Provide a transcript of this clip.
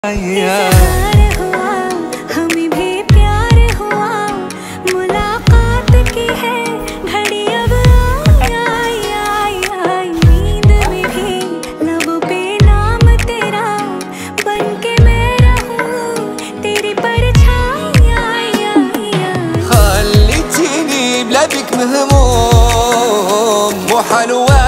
इज़हार हुआ, हमें भी प्यार हुआ, मुलाकात की है घड़ी अब आई, नींद में भी लबों पे नाम तेरा, बनके मैं रहूं तेरी परछाई। خليتيني بلا بك مهموم وحلوة